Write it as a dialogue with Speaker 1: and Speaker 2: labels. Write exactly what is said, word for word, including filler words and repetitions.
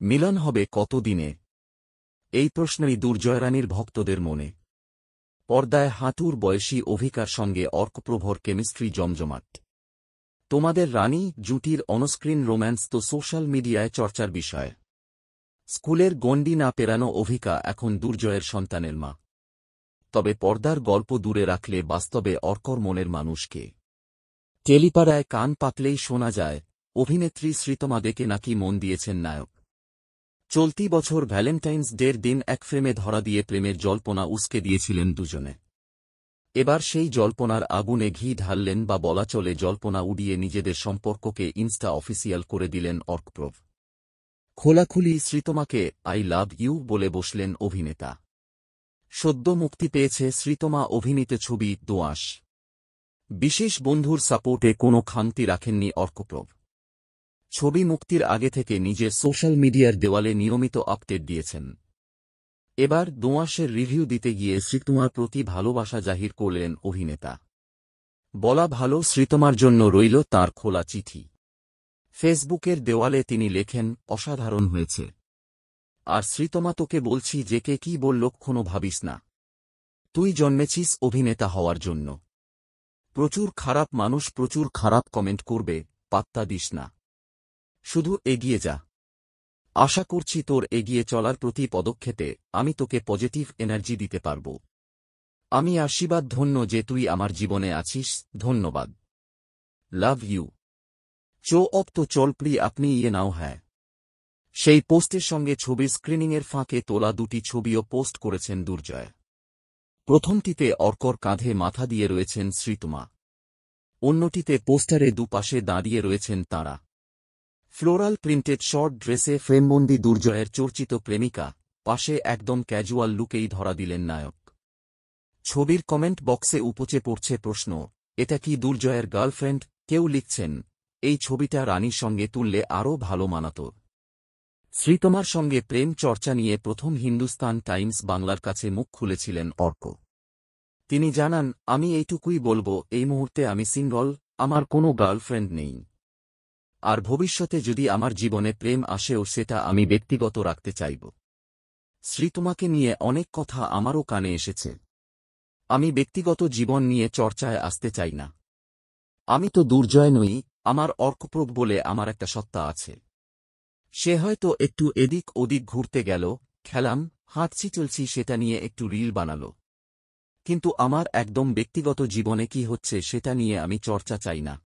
Speaker 1: মিলন হবে কত দিনে? এই প্রশ্নই দুর্জয় রানীর ভক্তদের মনে। পর্দায় হাঁটুর বয়সী অভিকার সঙ্গে অর্কপ্রভর কেমিস্ট্রি জমজমাট। তোমাদের রানী জুটির অনস্ক্রিন রোম্যান্স তো সোশ্যাল মিডিয়ায় চর্চার বিষয়। স্কুলের গণ্ডি না পেরানো অভিকা এখন দুর্জয়ের সন্তানের মা। তবে পর্দার গল্প দূরে রাখলে বাস্তবে অর্কর মনের মানুষকে। টেলিপাড়ায় কান পাতলেই শোনা যায়, অভিনেত্রী শ্রীতমা দেখে নাকি মন দিয়েছেন নায়ক। চলতি বছর ভ্যালেন্টাইন্স ডের দিন এক ফ্রেমে ধরা দিয়ে প্রেমের জল্পনা উসকে দিয়েছিলেন দুজনে। এবার সেই জল্পনার আগুনে ঘি ঢাললেন, বা বলা চলে জল্পনা উড়িয়ে নিজেদের সম্পর্ককে ইনস্টা অফিসিয়াল করে দিলেন অর্কপ্রভ। খোলাখুলি শ্রীতমাকে আই লাভ ইউ বলে বসলেন অভিনেতা। সদ্য মুক্তি পেয়েছে শ্রীতমা অভিনীত ছবি দোআঁশ। বিশেষ বন্ধুর সাপোর্টে কোনো খামতি রাখেননি অর্কপ্রভ। ছবি মুক্তির আগে থেকে নিজের সোশ্যাল মিডিয়ার দেওয়ালে নিয়মিত আপডেট দিয়েছেন। এবার দোআঁশের রিভিউ দিতে গিয়ে শ্রীতমার প্রতি ভালোবাসা জাহির করলেন অভিনেতা। বলা ভালো, শ্রীতমার জন্য রইল তাঁর খোলা চিঠি। ফেসবুকের দেওয়ালে তিনি লেখেন, অসাধারণ হয়েছে। আর শ্রীতমা, তোকে বলছি যে কে কি বলল কোনো ভাবিস না। তুই জন্মেছিস অভিনেতা হওয়ার জন্য। প্রচুর খারাপ মানুষ প্রচুর খারাপ কমেন্ট করবে, পাত্তা দিস না। শুধু এগিয়ে যা। আশা করছি তোর এগিয়ে চলার প্রতি পদক্ষেপে আমি তোকে পজিটিভ এনার্জি দিতে পারব। আমি আশীর্বাদ ধন্য যে তুই আমার জীবনে আছিস। ধন্যবাদ। Love you. চো অব তো চল প্রি আপনি ইয়ে নাও হ্যায়। সেই পোস্টের সঙ্গে ছবির স্ক্রিনিংয়ের ফাঁকে তোলা দুটি ছবিও পোস্ট করেছেন দুর্জয়। প্রথমটিতে অর্কর কাঁধে মাথা দিয়ে রয়েছেন শ্রীতমা। অন্যটিতে পোস্টারে দুপাশে দাঁড়িয়ে রয়েছেন তাঁরা। ফ্লোরাল প্রিন্টেড শর্ট ড্রেসে ফ্রেমবন্দি দুর্জয়ের চর্চিত প্রেমিকা, পাশে একদম ক্যাজুয়াল লুকেই ধরা দিলেন নায়ক। ছবির কমেন্ট বক্সে উপচে পড়ছে প্রশ্ন, এটা কি দুর্জয়ের গার্লফ্রেন্ড? কেউ লিখছেন, এই ছবিটা রানীর সঙ্গে তুললে আরও ভালো মানাত। শ্রীতমার সঙ্গে প্রেম চর্চা নিয়ে প্রথম হিন্দুস্তান টাইমস বাংলার কাছে মুখ খুলেছিলেন অর্ক। তিনি জানান, আমি এইটুকুই বলবো, এই মুহূর্তে আমি সিঙ্গল, আমার কোনো গার্লফ্রেন্ড নেই। আর ভবিষ্যতে যদি আমার জীবনে প্রেম আসেও সেটা আমি ব্যক্তিগত রাখতে চাইব। শ্রীতমাকে নিয়ে অনেক কথা আমারও কানে এসেছে। আমি ব্যক্তিগত জীবন নিয়ে চর্চায় আসতে চাই না। আমি তো দুর্জয় নই, আমার অর্কপ্রভ বলে আমার একটা সত্তা আছে। সে হয়তো একটু এদিক ওদিক ঘুরতে গেল, খেলাম, হাঁটছি চলছি সেটা নিয়ে একটু রিল বানালো। কিন্তু আমার একদম ব্যক্তিগত জীবনে কি হচ্ছে সেটা নিয়ে আমি চর্চা চাই না।